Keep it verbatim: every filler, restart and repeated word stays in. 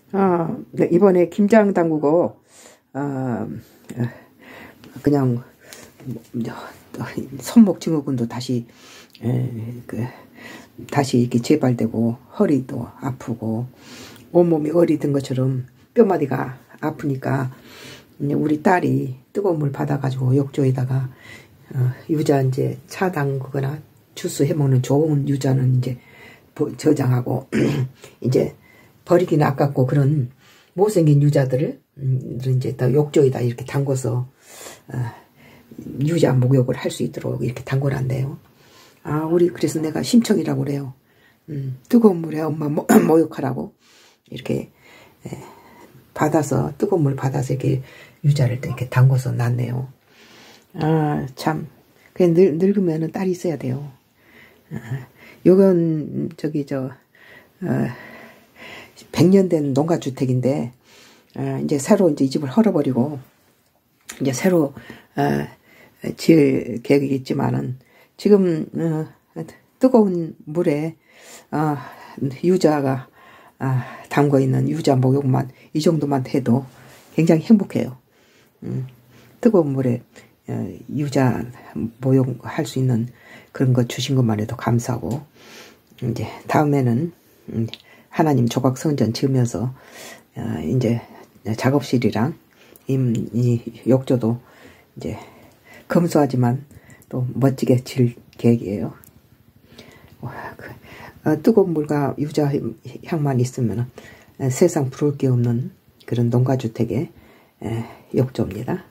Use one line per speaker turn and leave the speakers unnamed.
아, 이번에 김장 담그고, 어, 그냥, 손목 증후군도 다시, 에, 그, 다시 이렇게 재발되고, 허리도 아프고, 온몸이 어리든 것처럼 뼈마디가 아프니까, 우리 딸이 뜨거운 물 받아가지고 욕조에다가, 어, 유자 이제 차 담그거나 주스 해먹는 좋은 유자는 이제 저장하고, 이제 버리기는 아깝고 그런 못생긴 유자들을 음, 이제 다 욕조에다 이렇게 담궈서 어, 유자 목욕을 할 수 있도록 이렇게 담궈놨네요. 아, 우리 그래서 내가 심청이라고 그래요. 음, 뜨거운 물에 엄마 모, 목욕하라고 이렇게 에, 받아서 뜨거운 물 받아서 이렇게 유자를 이렇게 담궈서 놨네요. 아, 참 그냥 늙, 늙으면은 딸이 있어야 돼요. 아, 요건 저기 저 어, 백 년 된 농가주택인데 어, 이제 새로 이제 이 집을 헐어버리고 이제 새로 어, 지을 계획이 있지만은 지금 어, 뜨거운 물에 어, 유자가 어, 담궈 있는 유자 목욕만 이 정도만 해도 굉장히 행복해요. 음, 뜨거운 물에 어, 유자 목욕할 수 있는 그런 거 주신 것만 해도 감사하고 이제 다음에는 음, 하나님 조각 성전 지으면서 어, 이제 작업실이랑 이, 이 욕조도 이제 검소하지만 또 멋지게 질 계획이에요. 와, 그, 어, 뜨거운 물과 유자 향만 있으면 세상 부러울 게 없는 그런 농가주택의 에, 욕조입니다.